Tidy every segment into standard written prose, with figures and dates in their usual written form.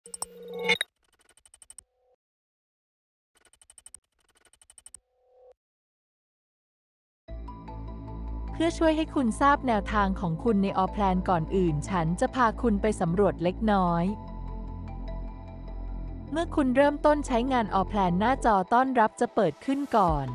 เพื่อช่วยให้คุณทราบแนวทางของคุณในออแพลนก่อนอื่นฉันจะพาคุณไปสำรวจเล็กน้อยเมื่อคุณเริ่มต้นใช้งานออแพลนหน้าจอต้อนรับจะเปิดขึ้นก่อน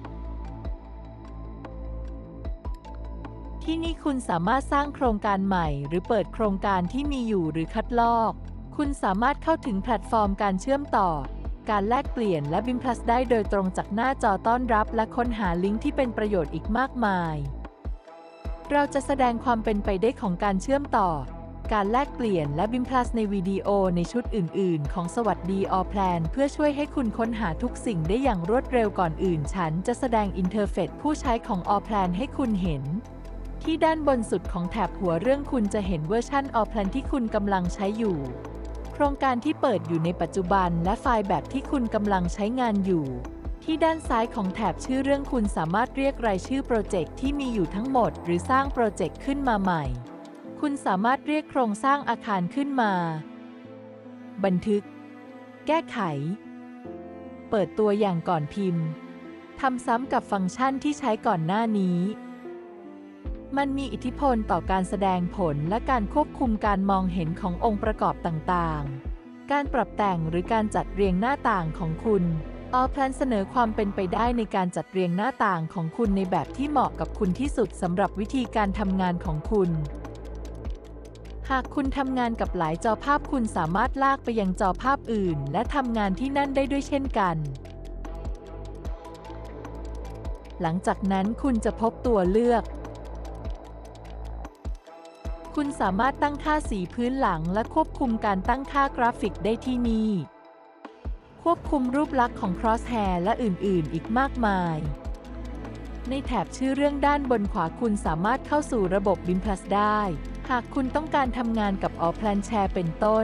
ที่นี่คุณสามารถสร้างโครงการใหม่หรือเปิดโครงการที่มีอยู่หรือคัดลอกคุณสามารถเข้าถึงแพลตฟอร์มการเชื่อมต่อการแลกเปลี่ยนและบิมพลัสได้โดยตรงจากหน้าจอต้อนรับและค้นหาลิงก์ที่เป็นประโยชน์อีกมากมายเราจะแสดงความเป็นไปได้ของการเชื่อมต่อการแลกเปลี่ยนและบิมพลัสในวิดีโอในชุดอื่นๆของสวัสดีออแพลนเพื่อช่วยให้คุณค้นหาทุกสิ่งได้อย่างรวดเร็วก่อนอื่นฉันจะแสดงอินเทอร์เฟซผู้ใช้ของออแพลนให้คุณเห็นที่ด้านบนสุดของแถบหัวเรื่องคุณจะเห็นเวอร์ชันออแพลนที่คุณกำลังใช้อยู่โครงการที่เปิดอยู่ในปัจจุบันและไฟล์แบบที่คุณกำลังใช้งานอยู่ที่ด้านซ้ายของแถบชื่อเรื่องคุณสามารถเรียกรายชื่อโปรเจกต์ที่มีอยู่ทั้งหมดหรือสร้างโปรเจกต์ขึ้นมาใหม่คุณสามารถเรียกโครงสร้างอาคารขึ้นมาบันทึกแก้ไขเปิดตัวอย่างก่อนพิมพ์ทำซ้ำกับฟังก์ชันที่ใช้ก่อนหน้านี้มันมีอิทธิพลต่อการแสดงผลและการควบคุมการมองเห็นขององค์ประกอบต่างๆการปรับแต่งหรือการจัดเรียงหน้าต่างของคุณออแพลนเสนอความเป็นไปได้ในการจัดเรียงหน้าต่างของคุณในแบบที่เหมาะกับคุณที่สุดสำหรับวิธีการทำงานของคุณหากคุณทำงานกับหลายจอภาพคุณสามารถลากไปยังจอภาพอื่นและทำงานที่นั่นได้ด้วยเช่นกันหลังจากนั้นคุณจะพบตัวเลือกคุณสามารถตั้งค่าสีพื้นหลังและควบคุมการตั้งค่ากราฟิกได้ที่นี่ควบคุมรูปลักษณ์ของ Crosshair และอื่นๆอีกมากมายในแถบชื่อเรื่องด้านบนขวาคุณสามารถเข้าสู่ระบบ BIM Plus ได้หากคุณต้องการทำงานกับออแพลนแชร์เป็นต้น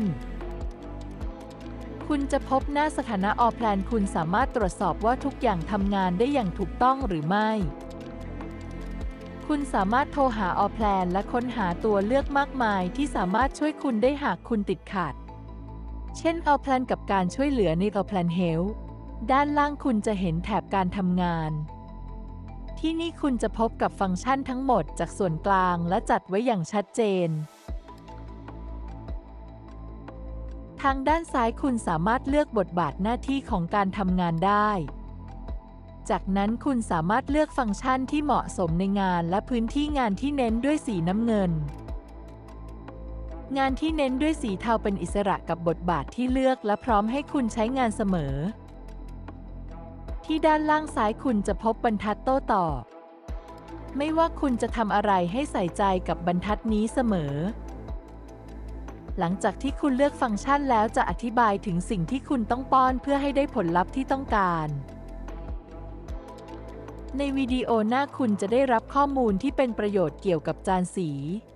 คุณจะพบหน้าสถานะออแพลนคุณสามารถตรวจสอบว่าทุกอย่างทำงานได้อย่างถูกต้องหรือไม่คุณสามารถโทรหาออแพลนและค้นหาตัวเลือกมากมายที่สามารถช่วยคุณได้หากคุณติดขัดเช่นออแพลนกับการช่วยเหลือในออแพลนเฮลท์ด้านล่างคุณจะเห็นแถบการทำงานที่นี่คุณจะพบกับฟังก์ชันทั้งหมดจากส่วนกลางและจัดไว้อย่างชัดเจนทางด้านซ้ายคุณสามารถเลือกบทบาทหน้าที่ของการทำงานได้จากนั้นคุณสามารถเลือกฟังก์ชันที่เหมาะสมในงานและพื้นที่งานที่เน้นด้วยสีน้ำเงินงานที่เน้นด้วยสีเทาเป็นอิสระกับบทบาทที่เลือกและพร้อมให้คุณใช้งานเสมอที่ด้านล่างซ้ายคุณจะพบบรรทัดโต้ตอบไม่ว่าคุณจะทำอะไรให้ใส่ใจกับบรรทัดนี้เสมอหลังจากที่คุณเลือกฟังก์ชันแล้วจะอธิบายถึงสิ่งที่คุณต้องป้อนเพื่อให้ได้ผลลัพธ์ที่ต้องการในวิดีโอหน้าคุณจะได้รับข้อมูลที่เป็นประโยชน์เกี่ยวกับจานสี